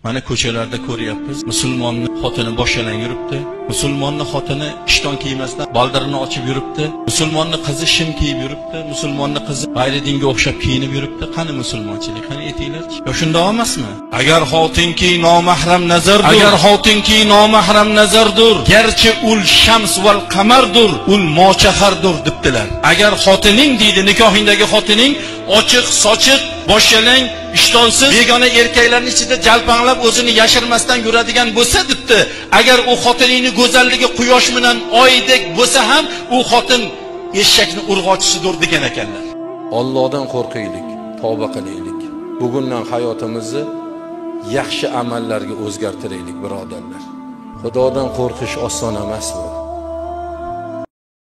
Mana ko'chalarda ko'ryapmiz. Musulmonni xotini boshalang yuribdi. Musulmonni xotini ishton kiymasdan baldarini ochib yuribdi. Musulmonni qizi shim kiyib yuribdi. Musulmonni qizi g'ayri dinga o'xshab kiyinib yuribdi. Qani musulmonchilik? Qani etinglarchi? Yo shunday emasmi? Agar xotinki nomahram nazardur. Agar xotinki nomahram nazardur. Garchi ul shams val qamardur, ul mochahardur debdilar. Agar xotining deydi, nikohingdagi xotining ochiq, sochiq, boshalang, ishtonsiz, begona erkaklarning ichida jalpanglab o'zini yashirmasdan yuradigan bo'lsa debdi. Agar u xotiningning go'zalligi quyosh bilan oydek bo'lsa ham, u xotin eshakni urg'ochisidir degan ekanlar. Allohdan qo'rqaylik, tavba qilaylik. Bugundan hayotimizni yaxshi amallarga o'zgartiraylik, birodarlar. Xudodan qo'rqish oson emas bu.